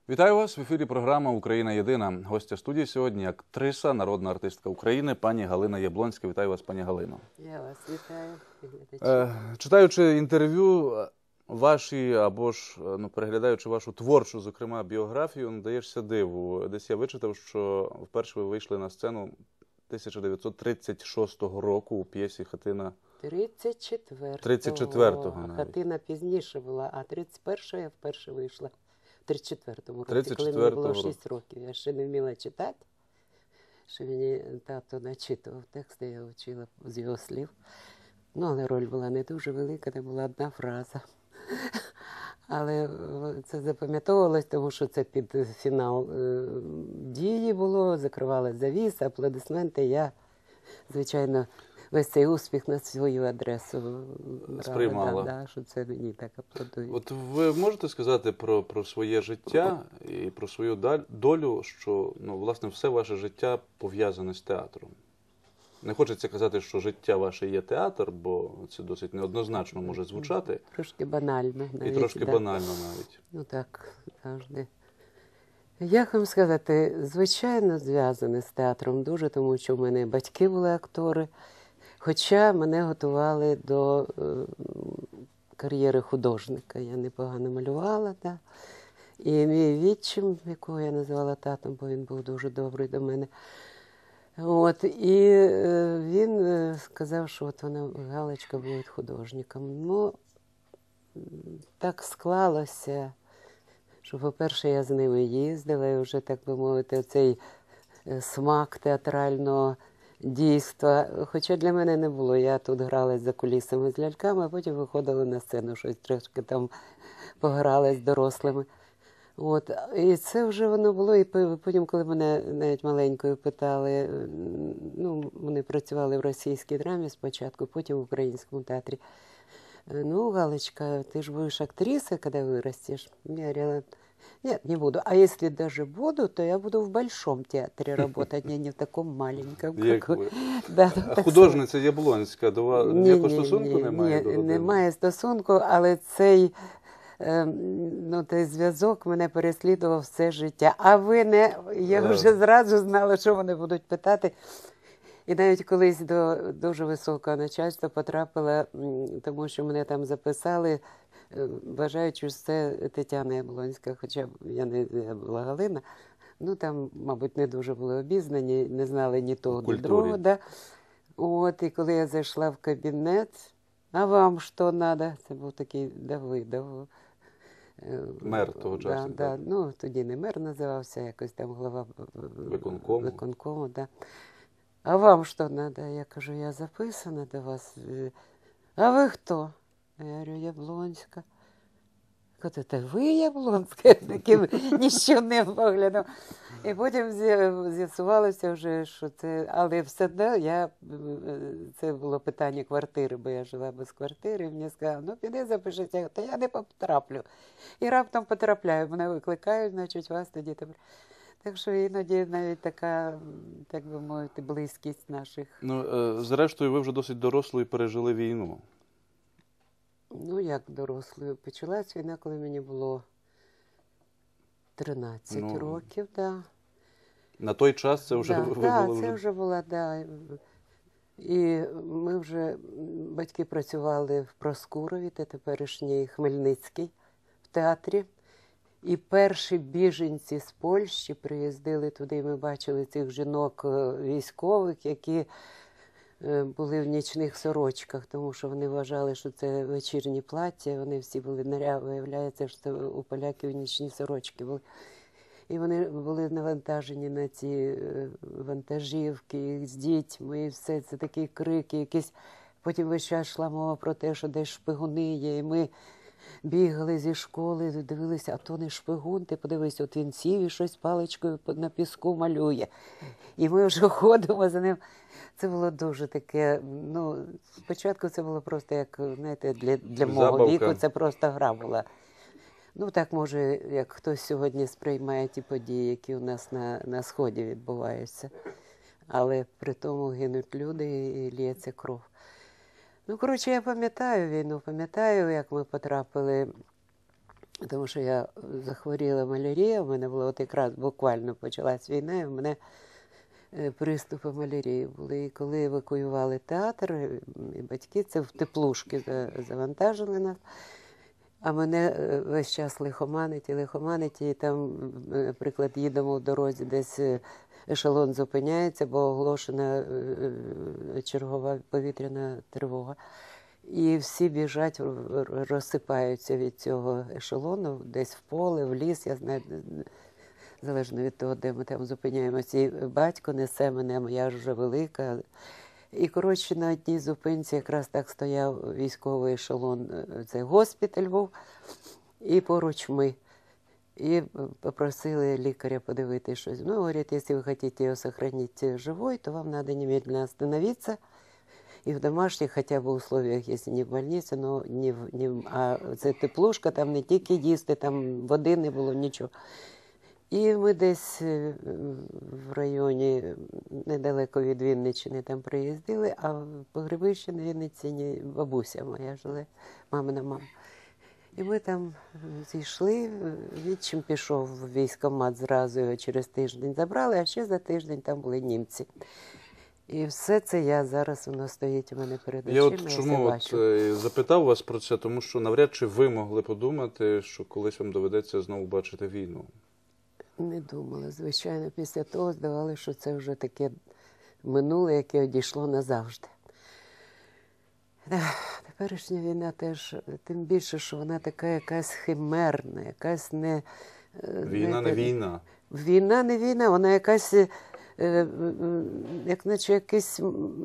Вітаю вас! В ефірі програма «Україна єдина». Гостя студії сьогодні – актриса, народна артистка України, пані Галина Яблонська. Вітаю вас, пані Галино. Я вас вітаю. Читаючи інтерв'ю ваші, або ж переглядаючи вашу творчу, зокрема, біографію, надаєшся диву. Десь я вичитав, що вперше ви вийшли на сцену 1936 року у п'єсі «Хатина». 34-го навіть. Хатина пізніше була, а 31-го я вперше вийшла. В 34-му році, 34-го коли мені було 6 років. Я ще не вміла читати, що мені тато начитував тексти, я вчила з його слів. Ну, але роль була не дуже велика, це була одна фраза. Але це запам'ятовувалось, тому що це під фінал дії було, закривала завіса, аплодисменти. Я, звичайно, весь цей успіх на свою адресу сприймала. Да, що це мені так аплодують. От ви можете сказати про своє життя і про свою долю, що, власне, все ваше життя пов'язане з театром? Не хочеться казати, що життя ваше є театр, бо це досить неоднозначно може звучати. Трошки банально навіть. І трошки банально навіть. Ну так, завжди. Як вам сказати, звичайно, зв'язане з театром дуже, тому що в мене батьки були актори, хоча мене готували до кар'єри художника. Я непогано малювала, так. І мій відчим, якого я називала татом, бо він був дуже добрий до мене, і він сказав, що от вона, Галочка, буде художником. Ну, так склалося, що, по-перше, я з ними їздила, і вже, так би мовити, цей смак театрального дійства. Хоча для мене не було. Я тут гралась за кулісами з ляльками, а потім виходила на сцену, щось трошки там погралась з дорослими. І це вже воно було, і потім, коли мене навіть маленькою питали, вони працювали в російській драмі спочатку, потім в українському театрі. Ну, Галочка, ты же будешь актрисой, когда вырастешь? Я говорила, нет, не буду. А если даже буду, то я буду в большом театре работать, а не в такому маленькому. А художниця Яблонська до вас ніякого стосунку немає? Ні, немає стосунку, але цей зв'язок мене переслідував все життя. А ви не... Я вже зразу знала, що вони будуть питати. І навіть колись до дуже високого начальства потрапила, тому що мене там записали, вважаючи, що це Тетяна Яблонська, хоча я була Галина. Там, мабуть, не дуже були обізнані, не знали ні того, ні другого. Да. І коли я зайшла в кабінет, а вам що треба? Це був такий Давидов. Мер того часу. Да. Тоді не мер називався, якось там голова виконкому. Да. А вам що треба? Я кажу, я записана до вас. А ви хто? Я говорю, Яблонська. Кажу, це ви Яблонська? Таким ніщівним поглядом. І потім з'ясувалося вже, що це... Але все одно це було питання квартири, бо я жила без квартири. І мені сказали, піди запишися. Та я не потраплю. І раптом потрапляю. Мене викликають, значить, вас тоді... Так що іноді навіть така, так би мовити, близькість наших. Зрештою, ви вже досить дорослою пережили війну. Як дорослою? Почалась війна, коли мені було 13 років, да. На той час це вже це вже було, да. І ми вже, батьки працювали в Проскурові, це теперішній Хмельницький, в театрі. І перші біженці з Польщі приїздили туди, і ми бачили цих жінок військових, які були в нічних сорочках, тому що вони вважали, що це вечірні плаття, вони всі були виявляється, що це у поляків нічні сорочки були. І вони були навантажені на ці вантажівки з дітьми, і все, це такі крики, якісь. Потім весь час йшла мова про те, що десь шпигуни є, і ми бігали зі школи, дивилися, а то не шпигун, ти подивись, от він сів і щось паличкою на піску малює. І ми вже ходимо за ним. Це було дуже таке, спочатку це було просто, як, знаєте, для мого віку, це просто гра була. Так, може, як хтось сьогодні сприймає ті події, які у нас на Сході відбуваються. Але при тому гинуть люди і лється кров. Я пам'ятаю війну, пам'ятаю, як ми потрапили тому що я захворіла малярією, в мене було от якраз буквально почалась війна, і в мене приступи малярії були. І коли евакуювали театр, і батьки це в теплушки завантажили нас, а мене весь час лихоманить, і там, наприклад, їдемо в дорозі, десь ешелон зупиняється, бо оголошена чергова повітряна тривога. І всі біжать, розсипаються від цього ешелону, десь в поле, в ліс, я знаю, залежно від того, де ми там зупиняємося. І батько несе мене, я ж вже велика. І, коротше, на одній зупинці якраз так стояв військовий ешелон, це госпіталь був, і поруч ми. І попросили лікаря подивитися щось. Ну, говорять, якщо ви хочете його сохранити живой, то вам треба немедленно остановитися. И в домашних хотя бы условиях, если не в больнице, но а це теплушка, там не тільки їсти, там води не було, нічого. І ми десь в районі недалеко від Вінниччини там приїздили, а в погребищі на Вінниччині бабуся моя жила, мамина мама. І ми там зійшли, відчим пішов в військкомат, зразу його через тиждень забрали, а ще за тиждень там були німці. І все це зараз, воно стоїть у мене перед очима. Я от чому запитав вас про це, тому що навряд чи ви могли подумати, що колись вам доведеться знову бачити війну. Не думала. Звичайно, після того здавалося, що це вже таке минуле, яке одійшло назавжди. Теперішня війна теж, тим більше, що вона така якась химерна, якась не... Війна не війна. Війна не війна, вона якась... як наче якась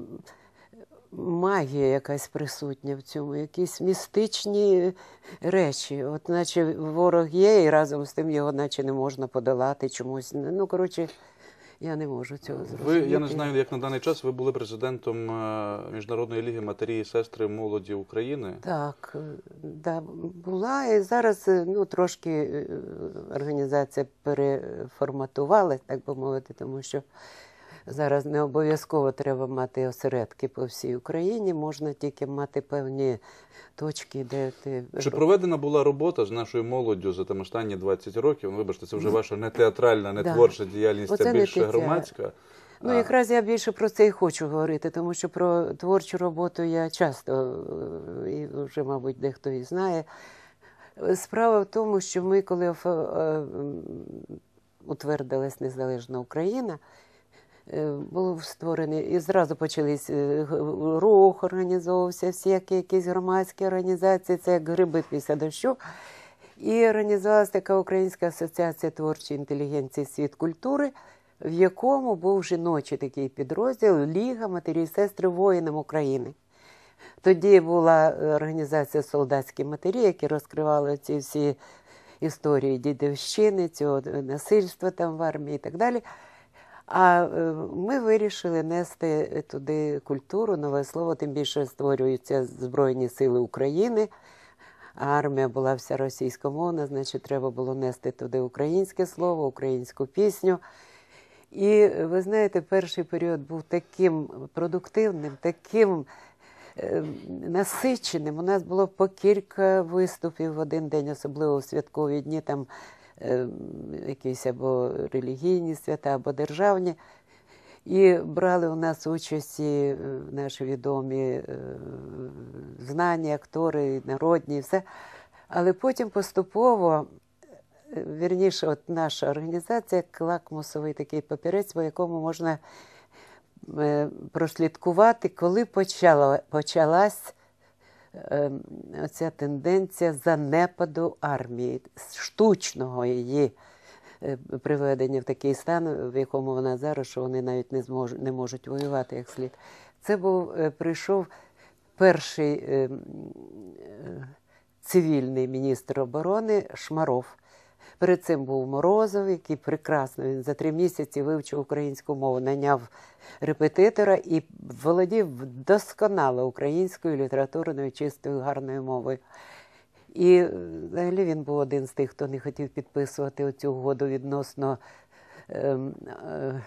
магія якась присутня в цьому, якісь містичні речі. От наче ворог є, і разом з тим його наче не можна подолати чомусь. Ну, коротше, я не можу цього зрозуміти. Я не знаю, як на даний час ви були президентом Міжнародної ліги матері і сестри молоді України. Так, да, була. І зараз трошки організація переформатувалась, так би мовити, тому що зараз не обов'язково треба мати осередки по всій Україні, можна тільки мати певні точки, де ти... Чи проведена була робота з нашою молоддю за там останні 20 років? Ну, вибачте, це вже ваша не театральна, не творча діяльність, а більше громадська. Ну, якраз я більше про це і хочу говорити, тому що про творчу роботу я часто, і вже, мабуть, дехто і знає. Справа в тому, що ми, коли утвердилась незалежна Україна, був створений, і зразу почались рух, організовувався, всякі якісь громадські організації, це як гриби після дощу. І організувалася така Українська асоціація творчої інтелігенції «Світ культури», в якому був жіночий такий підрозділ «Ліга матері і сестри воїнам України». Тоді була організація «Солдатські матері», які розкривали ці всі історії дідівщини, цього насильства там в армії і так далі. А ми вирішили нести туди культуру, нове слово, тим більше створюються Збройні сили України, а армія була вся російськомовна, значить, треба було нести туди українське слово, українську пісню. І, ви знаєте, перший період був таким продуктивним, таким насиченим. У нас було по кілька виступів в один день, особливо у святкові дні, там якісь або релігійні свята, або державні. І брали у нас участь і наші відомі знані актори, народні, і все. Але потім поступово, вірніше, от наша організація, як лакмусовий такий папірець, по якому можна прослідкувати, коли почалась оця тенденція занепаду армії, штучного її приведення в такий стан, в якому вона зараз, що вони навіть не можуть воювати як слід. Це прийшов перший цивільний міністр оборони Шмаров. Перед цим був Морозов, який прекрасно, він за 3 місяці вивчив українську мову, найняв репетитора і володів досконало українською літературною, чистою, гарною мовою. І взагалі він був один з тих, хто не хотів підписувати оцю угоду відносно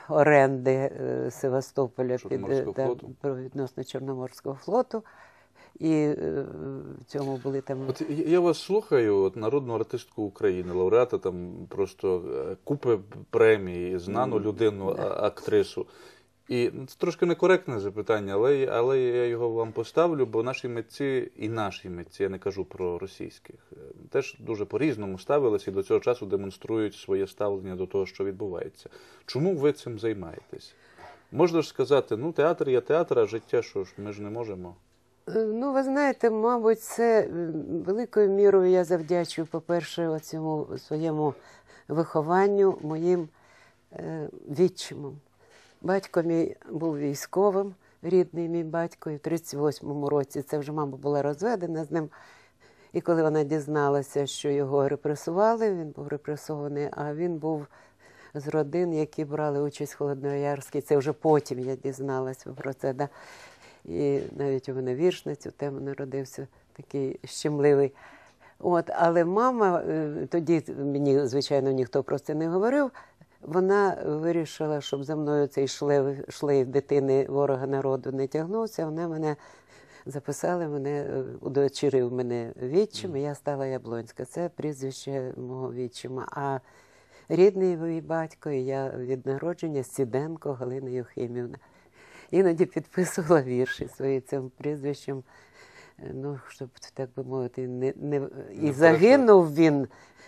оренди Севастополя відносно Чорноморського флоту. І в цьому були там... От я вас слухаю, от народну артистку України, лауреата там просто купи премій, знану людину, актрису. І це трошки некоректне запитання, але я його вам поставлю, бо наші митці, і наші митці, я не кажу про російських, теж дуже по-різному ставилися і до цього часу демонструють своє ставлення до того, що відбувається. Чому ви цим займаєтесь? Можна ж сказати, ну театр є театр, а життя що ж, ми ж не можемо. Ну, ви знаєте, мабуть, це великою мірою я завдячую, по-перше, цьому своєму вихованню моїм відчимам. Батько мій був військовим, рідний мій батько, і в 38-му році це вже мама була розведена з ним. І коли вона дізналася, що його репресували, він був репресований, а він був з родин, які брали участь в Холодноярській. Це вже потім я дізналася про це. Да? І навіть у мене вірш на цю тему народився, такий щемливий. От, але мама, тоді мені, звичайно, ніхто про це не говорив, вона вирішила, щоб за мною цей шлейф дитини ворога народу не тягнувся. Вона мене записала, удочерив мене відчим, і я стала Яблонська. Це прізвище мого відчима. А рідний мій батько, і я від народження Сіденко Галина Юхимівна. Іноді підписувала вірші своїм цим прізвищем, ну, щоб, так би мовити, і загинув він.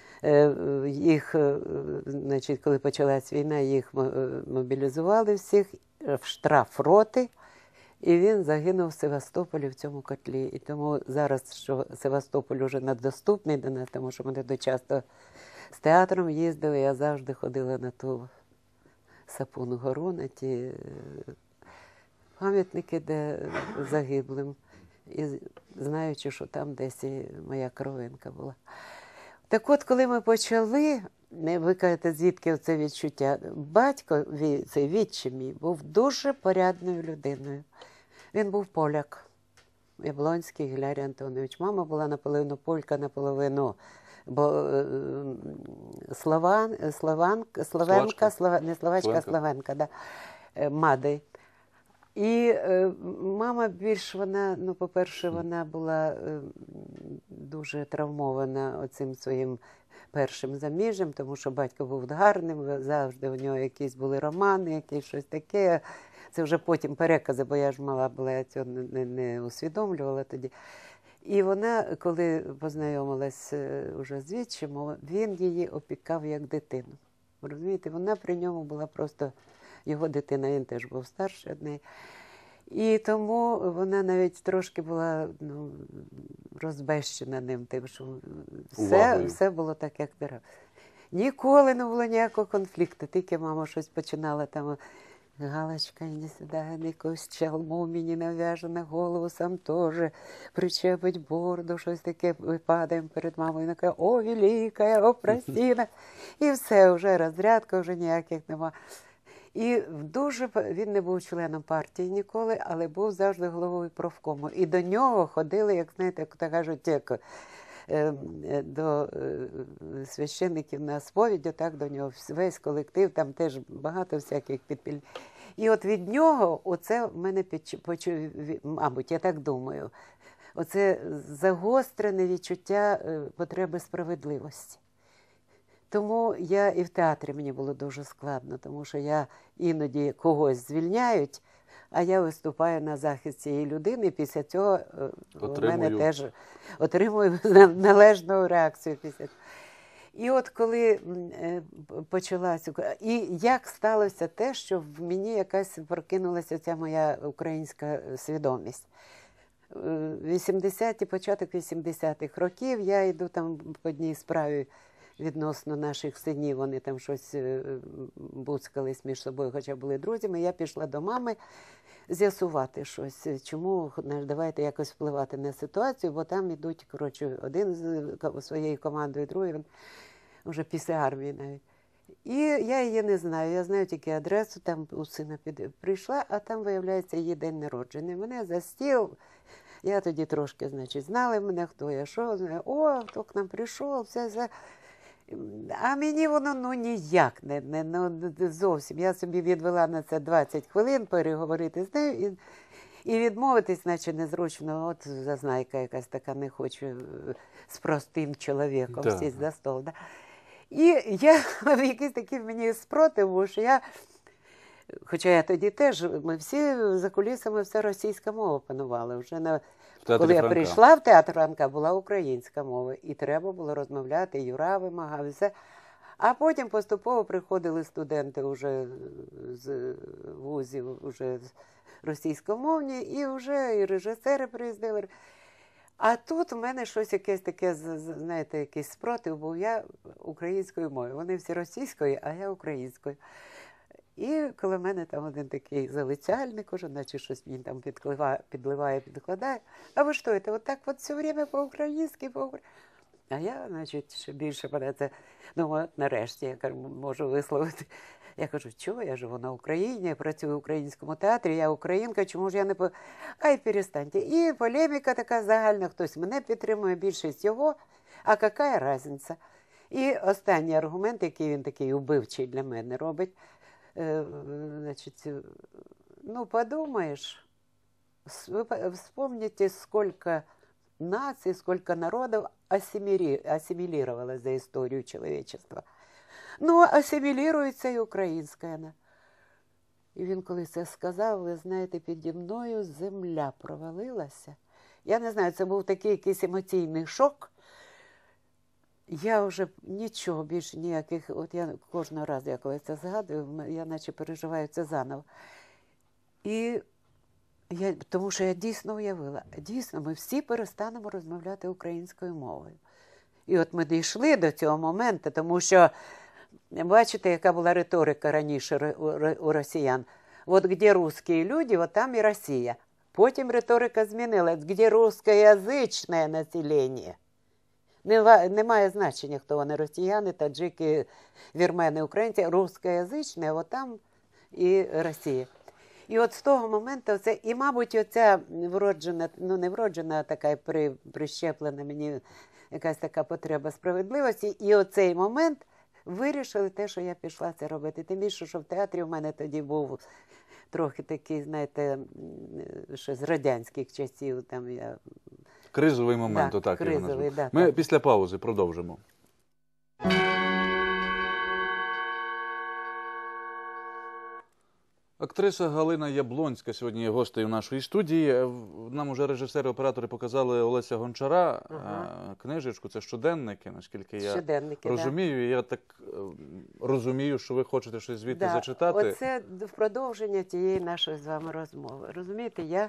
Їх, значить, коли почалась війна, їх мобілізували всіх в штраф роти, і він загинув в Севастополі в цьому котлі. І тому зараз, що Севастополь вже недоступний до нас, тому що ми дуже часто з театром їздили, я завжди ходила на ту Сапуну гору, на ті пам'ятники, де загиблим, і знаючи, що там десь і моя кровинка була. Так от, коли ми почали, ви кажете, звідки це відчуття, батько, цей відчим мій, був дуже порядною людиною. Він був поляк, Яблонський Гілярій Антонович. Мама була наполовину полька, наполовину словенка, да, Мадей. І мама більш, вона, ну, по-перше, вона була дуже травмована оцим своїм першим заміжжям, тому що батько був гарним, завжди у нього якісь були романи, якісь щось таке. Це вже потім перекази, бо я ж мала була, я цього не усвідомлювала тоді. І вона, коли познайомилась вже з відчимом, він її опікав як дитину. Розумієте, вона при ньому була просто його дитина, він теж був старший від неї. І тому вона навіть трошки була, ну, розбещена ним, тим, що все було так, як треба. Ніколи не було ніякого конфлікту, тільки мама щось починала там, Галочка, іди сюди, якусь чалму мені нав'яже на голову, сам теж причепить бороду, щось таке, випадаємо перед мамою, вона каже, о, велика, о, простіна. І все, вже розрядка, вже ніяких нема. І дуже, він не був членом партії ніколи, але був завжди головою профкому. І до нього ходили, як, знаєте, як то кажуть, як до священників на сповідь, так до нього весь колектив, там теж багато всяких підпіль. І от від нього оце в мене мабуть, я так думаю, оце загострене відчуття потреби справедливості. Тому я і в театрі мені було дуже складно, тому що я іноді когось звільняють, а я виступаю на захист цієї людини, і після цього в мене теж отримую належну реакцію після цього. І от коли почалася, і як сталося те, що в мені якась прокинулася ця моя українська свідомість. 80-ті, початок 80-х років, я йду там по одній справі відносно наших синів, вони там щось буцкались між собою, хоча були друзями. Я пішла до мами з'ясувати щось, чому, давайте якось впливати на ситуацію, бо там йдуть, коротше, один з своєю командою, другий, вже після армії навіть. І я її не знаю, я знаю тільки адресу, там у сина прийшла, а там, виявляється, її день народження. Мене за стіл, я тоді трошки, значить, знали мене, хто я, що, о, хто к нам прийшов, все. А мені воно, ну, ніяк не зовсім. Я собі відвела на це 20 хвилин переговорити з нею. І відмовитись, наче незручно, от зазнайка якась така, не хочу з простим чоловіком Так. сісти за стол. Да? І я якийсь такий мені спротив, був, що я, хоча я тоді теж, ми всі за кулісами, все російська мова панувала. Вже Театрі коли я Франка. прийшла в театр Франка, була українська мова. І треба було розмовляти, Юра вимагав, і все. А потім поступово приходили студенти вже з вузів, вже російськомовні, і вже і режисери приїздили. А тут у мене щось якесь таке, знаєте, якийсь спротив, бо я українською мовою. Вони всі російською, а я українською. І коли в мене там один такий залицяльник уже, наче щось мені там підливає, підкладає. А ви що, це отак от все время по-українськи, по-українськи? А я, значить, ще більше мене це, ну, от нарешті, я кажу, можу висловити. Я кажу, чого, я живу на Україні, я працюю в українському театрі, я українка, чому ж я не по... Ай, перестаньте. І полеміка така загальна, хтось мене підтримує, більшість його, а яка різниця? І останній аргумент, який він такий убивчий для мене робить, значить, ну, подумаешь, вспомните, сколько наций, сколько народов ассимилировалось за историю человечества. Ну, ассимілюється і українська вона. І він, коли це сказав, ви знаєте, піді мною земля провалилася. Я не знаю, це був такий якийсь емоційний шок. Я вже нічого більше ніяких, от я кожного разу, я коли це згадую, я наче переживаю це заново. І тому що я дійсно уявила, дійсно, ми всі перестанемо розмовляти українською мовою. І от ми дійшли до цього моменту, тому що, бачите, яка була риторика раніше у росіян. От де русські люди, от там і Росія. Потім риторика змінилась, де русскоязичне населення. Немає значення, хто вони, росіяни, таджики, вірмени, українці, русскоязичне, от там і Росія. І от з того моменту, це, і, мабуть, оця вроджена, ну не вроджена, а така прищеплена мені якась така потреба справедливості, і оцей момент вирішили те, що я пішла це робити. Тим більше, що в театрі у мене тоді був трохи такий, знаєте, ще з радянських часів, там я... Кризовий момент, да, отак кризовий, його назву. да, Ми так. після паузи продовжимо. Актриса Галина Яблонська сьогодні є гостею нашої студії. Нам уже режисери-оператори показали Олеся Гончара, книжечку, це щоденники, наскільки я розумію. Да. Я так розумію, що ви хочете щось звідти зачитати. Оце в продовження тієї нашої з вами розмови. Розумієте, я,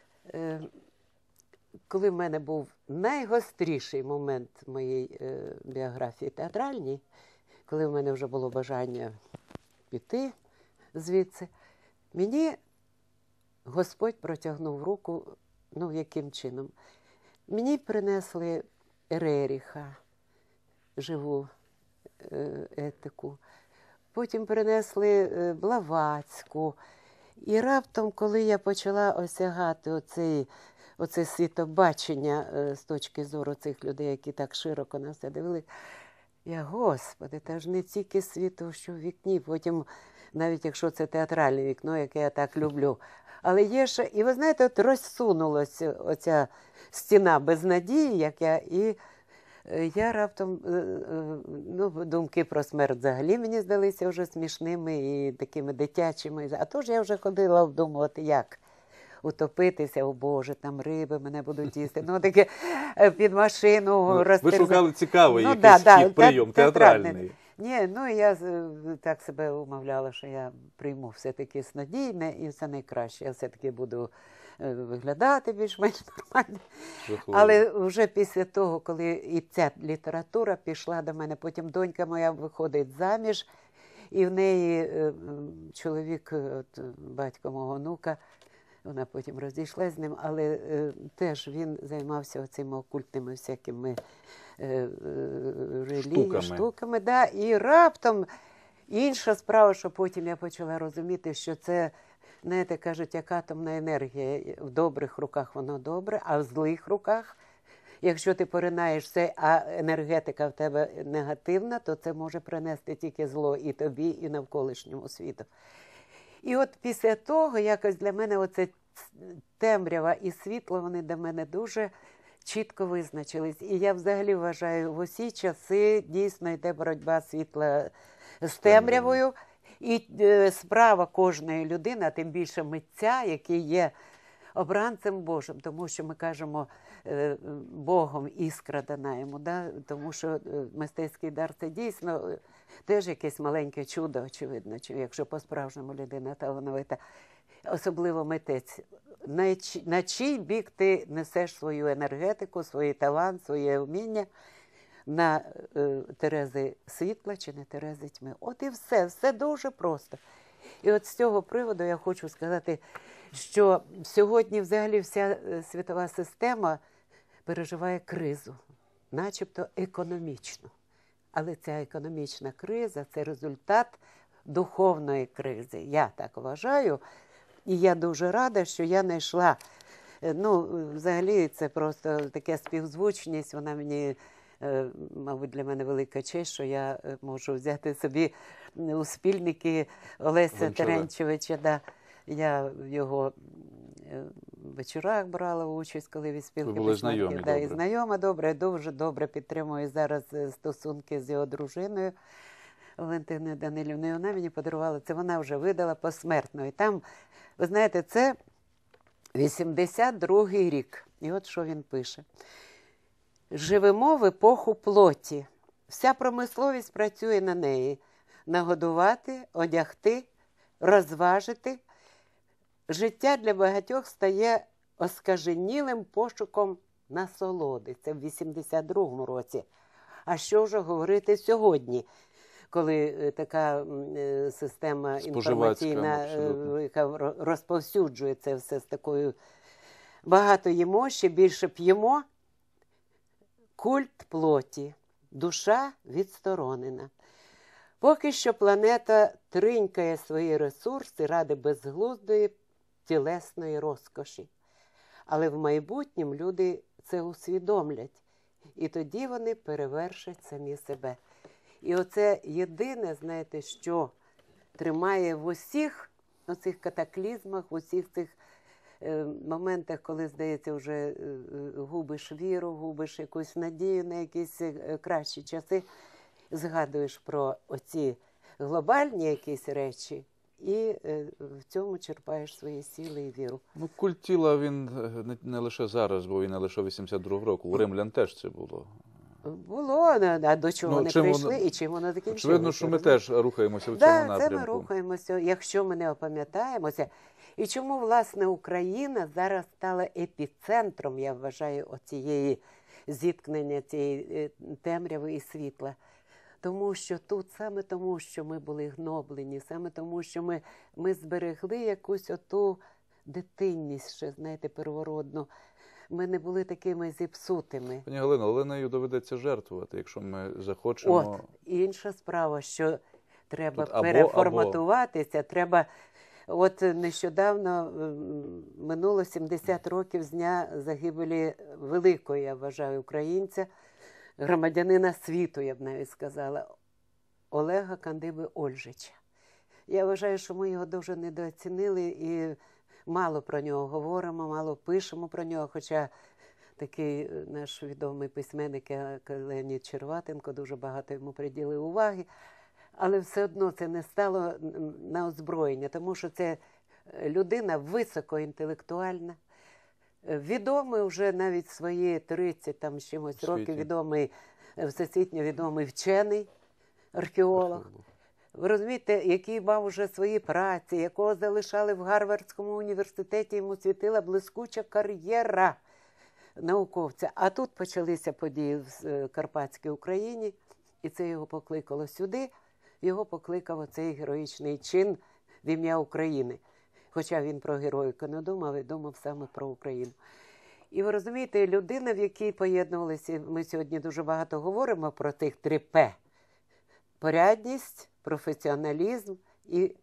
коли в мене був найгостріший момент моєї біографії театральній, коли в мене вже було бажання піти звідси, мені Господь протягнув руку, ну, яким чином. Мені принесли Реріха, живу етику, потім принесли Блаватську. І раптом, коли я почала осягати оце світобачення з точки зору цих людей, які так широко на все дивились, я, Господи, та ж не тільки світло, що в вікні, потім, навіть якщо це театральне вікно, яке я так люблю. Але є ще, і ви знаєте, от розсунулася оця стіна безнадії, і я раптом, ну, думки про смерть взагалі мені здалися вже смішними і такими дитячими. А то ж я вже ходила вдумувати, як утопитися, о Боже, там риби мене будуть їсти. Ну, таке під машину розтерзати. Ви шукали цікавий якийсь прийом, театральний. Ні, ну я так себе умовляла, що я прийму все-таки снадійне і все найкраще. Я все-таки буду виглядати більш-менш нормально. Але вже після того, коли і ця література пішла до мене, потім донька моя виходить заміж, і в неї чоловік, батько мого онука, вона потім розійшлася з ним, але теж він займався цими окультними всякими штуками. Да. І раптом інша справа, що потім я почала розуміти, що це, знаєте, кажуть, як атомна енергія. В добрих руках воно добре, а в злих руках, якщо ти поринаєш це, а енергетика в тебе негативна, то це може принести тільки зло і тобі, і навколишньому світу. І от після того якось для мене оце темрява і світло, вони для мене дуже чітко визначились. І я взагалі вважаю, в усі часи дійсно йде боротьба світла з темрявою. І справа кожної людини, а тим більше митця, який є обранцем Божим, тому що ми кажемо, Богом іскра дана йому, да? Тому що мистецький дар – це дійсно теж якесь маленьке чудо, очевидно, чи якщо по-справжньому людина талановита, особливо митець. На чий бік ти несеш свою енергетику, свій талант, своє вміння, на Терези світла чи на Терези тьми. От і все дуже просто. І от з цього приводу я хочу сказати, що сьогодні взагалі вся світова система переживає кризу, начебто економічну. Але ця економічна криза – це результат духовної кризи. Я так вважаю. І я дуже рада, що я знайшла, взагалі це просто така співзвучність, вона мені, мабуть, для мене велика честь, що я можу взяти собі у спільники Олеся Теренчевича. Да. Я в його вечорах брала участь, коли від спілки. Ви були знайомі, да, і знайома добре, дуже добре підтримую зараз стосунки з його дружиною Валентиною Данилівною. Вона мені подарувала, це вона вже видала посмертно. І там, ви знаєте, це 82-й рік. І от що він пише. «Живемо в епоху плоті. Вся промисловість працює на неї. Нагодувати, одягти, розважити. Життя для багатьох стає оскаженілим пошуком насолоди». Це в 82-му році. А що вже говорити сьогодні, коли така система інформаційна, яка розповсюджує це все з такою багато їмо, ще більше п'ємо. Культ плоті, душа відсторонена. Поки що планета тринькає свої ресурси ради безглуздої тілесної розкоші. Але в майбутньому люди це усвідомлять. І тоді вони перевершать самі себе. І оце єдине, знаєте, що тримає в усіх оцих катаклізмах, в усіх цих моментах, коли, здається, вже губиш віру, губиш якусь надію на якісь кращі часи, згадуєш про оці глобальні якісь речі і в цьому черпаєш свої сили і віру. Ну, культ тіла, він не лише зараз, бо він не лише 82-го року. У римлян теж це було. Було, а до чого вони прийшли і чим воно закінчилося. Очевидно, що ми теж рухаємося в цьому напрямку. Так, це ми рухаємося, якщо ми не опам'ятаємося. І чому, власне, Україна зараз стала епіцентром, я вважаю, оцієї зіткнення, цієї темряви і світла. Тому що тут, саме тому, що ми були гноблені, саме тому, що ми зберегли якусь оту дитинність, ще, знаєте, первородну. Ми не були такими зіпсутими. Пані Галино, але нею доведеться жертвувати, якщо ми захочемо. От, інша справа, що треба переформатуватися, треба... От нещодавно минуло 70 років з дня загибелі великого, я вважаю, українця, громадянина світу, я б навіть сказала, Олега Кандиби Ольжича. Я вважаю, що ми його дуже недооцінили і мало про нього говоримо, мало пишемо про нього, хоча такий наш відомий письменник Леонід Черватенко дуже багато йому приділив уваги. Але все одно це не стало на озброєння, тому що це людина високоінтелектуальна, відомий вже навіть свої 30 там з чимось років, відомий, всесвітньо відомий вчений, археолог. Ви розумієте, який мав вже свої праці, якого залишали в Гарвардському університеті, йому світила блискуча кар'єра науковця. А тут почалися події в Карпатській Україні, і це його покликало сюди. Його покликав оцей героїчний чин в ім'я України. Хоча він про героїку не думав, і думав саме про Україну. І ви розумієте, людина, в якій поєднувалися, ми сьогодні дуже багато говоримо про тих 3 П. Порядність, професіоналізм і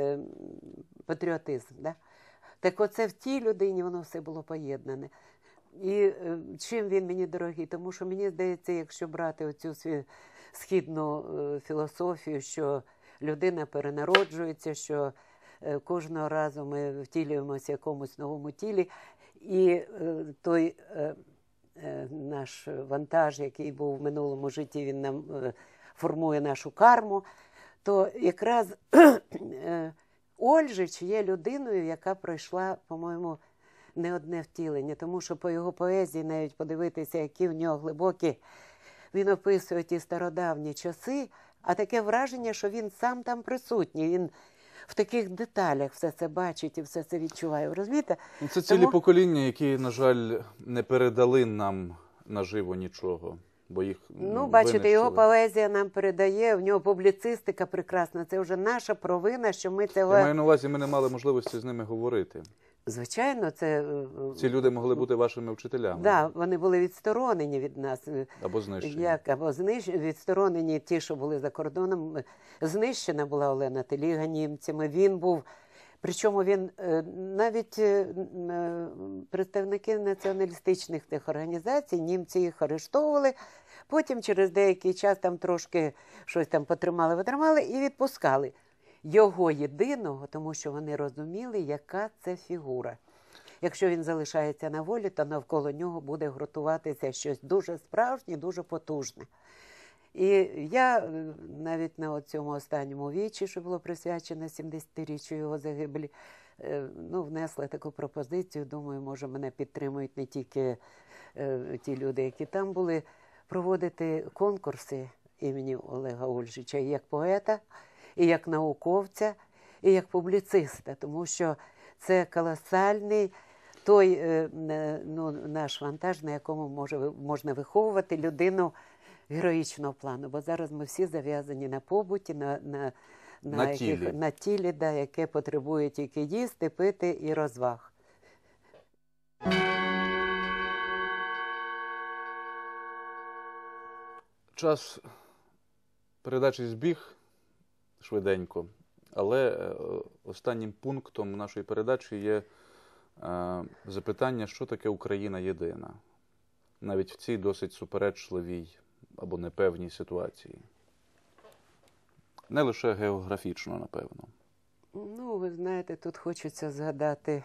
патріотизм. Да? Так оце в тій людині воно все було поєднане. І чим він мені дорогий? Тому що мені здається, якщо брати оцю східну філософію, що людина перенароджується, що Кожного разу ми втілюємося в якомусь новому тілі. І той наш вантаж, який був в минулому житті, він нам формує нашу карму, то якраз Ольжич є людиною, яка пройшла, по-моєму, не одне втілення, тому що по його поезії навіть подивитися, які в нього глибокі, він описує ті стародавні часи, а таке враження, що він сам там присутній, він в таких деталях все це бачить і все це відчуває. Розумієте? Це цілі покоління, які, на жаль, не передали нам наживо нічого, бо їх бачите, його винищили. поезія нам передає, в нього публіцистика прекрасна. Це вже наша провина, що ми цього... Я маю на увазі, ми не мали можливості з ними говорити. Звичайно, це... Ці люди могли бути вашими вчителями. Да, вони були відсторонені від нас. Або знищені. Або відсторонені ті, що були за кордоном. Знищена була Олена Теліга німцями. Він був, причому він навіть представники націоналістичних тих організацій, німці їх арештовували, потім через деякий час там трошки щось там потримали і відпускали. Його єдиного, тому що вони розуміли, яка це фігура. Якщо він залишається на волі, то навколо нього буде гуртуватися щось дуже справжнє, дуже потужне. І я навіть на цьому останньому вічі, що було присвячено 70-річчю його загибелі, внесла таку пропозицію, думаю, може мене підтримують не тільки ті люди, які там були, проводити конкурси імені Олега Ольжича і як поета, і як науковця, і як публіциста, тому що це колосальний той наш вантаж, на якому можна виховувати людину героїчного плану. Бо зараз ми всі зав'язані на побуті, на тілі, да, яке потребує тільки їсти, пити і розваг. Час передачі збіг швиденько, але останнім пунктом нашої передачі є запитання, що таке Україна єдина, навіть в цій досить суперечливій або непевній ситуації. Не лише географічно, напевно. Ви знаєте, тут хочеться згадати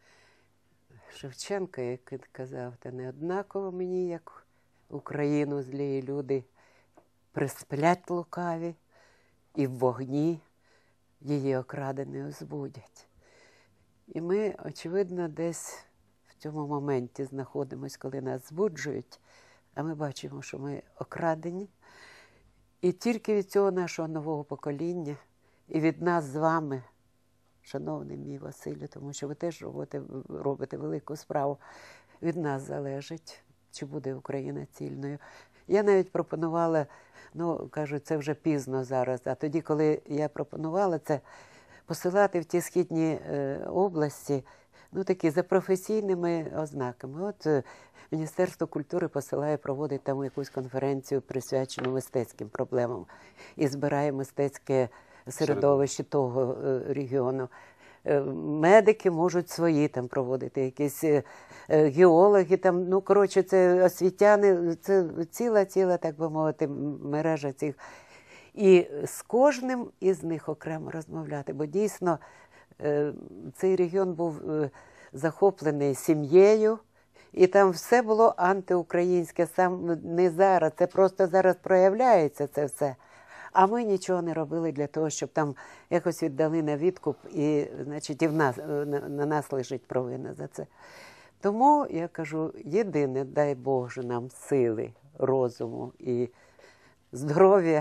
Шевченка, який казав, та не однаково мені, як Україну злі люди присплять лукаві, і в вогні її окраденою збудять. І ми, очевидно, десь в цьому моменті знаходимося, коли нас збуджують, а ми бачимо, що ми окрадені. І тільки від цього нашого нового покоління, і від нас з вами, шановний мій Василю, тому що ви теж робите велику справу, від нас залежить, чи буде Україна цільною. Я навіть пропонувала, кажуть, це вже пізно зараз, а тоді, коли я пропонувала це, посилати в ті східні області, такі за професійними ознаками. От Міністерство культури посилає, проводить там якусь конференцію, присвячену мистецьким проблемам, і збирає мистецьке середовище того регіону. Медики можуть свої там проводити, якісь геологи, там, це освітяни, це ціла, так би мовити, мережа цих. І з кожним із них окремо розмовляти, бо дійсно цей регіон був захоплений сім'єю, і там все було антиукраїнське, сам не зараз, це просто зараз проявляється це все. А ми нічого не робили для того, щоб там якось віддали на відкуп, і, значить, і на нас лежить провина за це. Тому, я кажу, єдине, дай Боже нам сили, розуму і здоров'я,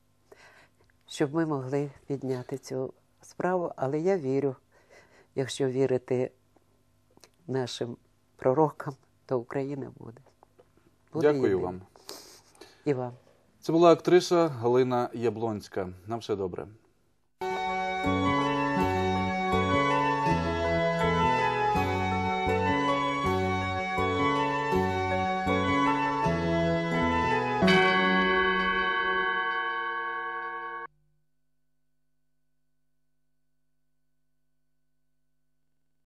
щоб ми могли підняти цю справу. Але я вірю, якщо вірити нашим пророкам, то Україна буде. Дякую єдина. вам. І вам. Це була актриса Галина Яблонська. На все добре.